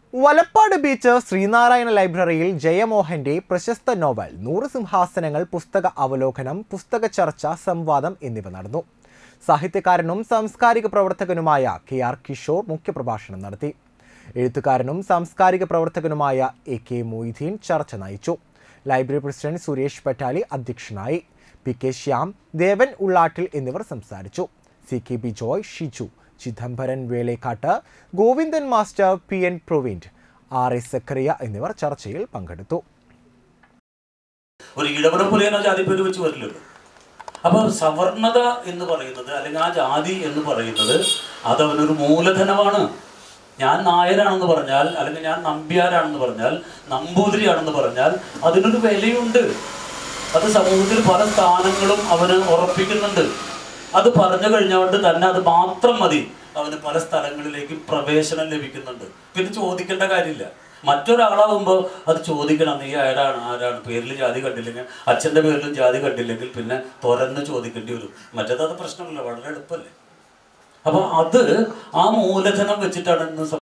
Valappad beach Sreenarayana ലൈബ്രറിയിൽ ജയമോഹന്റെ പ്രശസ്ത novel 100 സിംഹാസനങ്ങൾ പുസ്തക അവലോകനം, പുസ്തക ചർച്ച, സംവാദം എന്നിവ നടന്നു. സാഹിത്യകാരനും സാംസ്കാരിക പ്രവർത്തകനുമായ KR കിഷോർ മുഖ്യപ്രഭാഷണം നടത്തി. എഴുത്തുകാരനും സാംസ്കാരിക പ്രവർത്തകനുമായ AK മൊയ്തീൻ ചർച്ച നയിച്ചു. ലൈബ്രറി പ്രസിഡന്റ് സുരേഷ് പട്ടാലി അധ്യക്ഷനായി. PK ശ്യാം, ദേവൻ ഉള്ളാട്ടിൽ എന്നിവർ സംസാരിച്ചു. CK Bijoy, Shiju, Chidambaran Velekkat, Govindan master, PN Praveen, RS Zakariya എന്നിവർ ചർച്ചയിൽ പങ്കെടുത്തു. ഒരു ഇടവന പോലെയാണ് ജാതി പേര് വെച്ച് വരില്ലല്ലോ. അപ്പോൾ സവർണത എന്ന് പറയുന്നത്, അല്ലെങ്കിൽ ആ ജാതി എന്ന് പറയുന്നത്, അതവനൊരു മൂലധനമാണ്. ഞാൻ നായരാണെന്ന് പറഞ്ഞാൽ, അല്ലെങ്കിൽ ഞാൻ നമ്പ്യാരാണെന്ന് പറഞ്ഞാൽ, നമ്പൂതിരിയാണെന്ന് പറഞ്ഞാൽ അതിനൊരു വിലയുണ്ട്. അത് സമൂഹത്തിൽ പല സ്ഥാനങ്ങളും അവന് ഉറപ്പിക്കുന്നുണ്ട്. അത് പറഞ്ഞു കഴിഞ്ഞുകൊണ്ട് തന്നെ അത് മാത്രം മതി അവന് പല സ്ഥലങ്ങളിലേക്ക് പ്രവേശനം ലഭിക്കുന്നുണ്ട്. പിന്നെ ചോദിക്കേണ്ട കാര്യമില്ല. മറ്റൊരാളാകുമ്പോൾ അത് ചോദിക്കണം, നീ ആരാണ്, പേരിൽ ജാതി കണ്ടില്ലെങ്കിൽ, അച്ഛൻ്റെ പേരിലും ജാതി കണ്ടില്ലെങ്കിൽ പിന്നെ തുറന്ന് ചോദിക്കേണ്ടി വരും. മറ്റേത് അത് പ്രശ്നമില്ല, വളരെ എളുപ്പമല്ലേ. അപ്പോൾ അത് ആ മൂലധനം വെച്ചിട്ടാണ് ഇന്ന്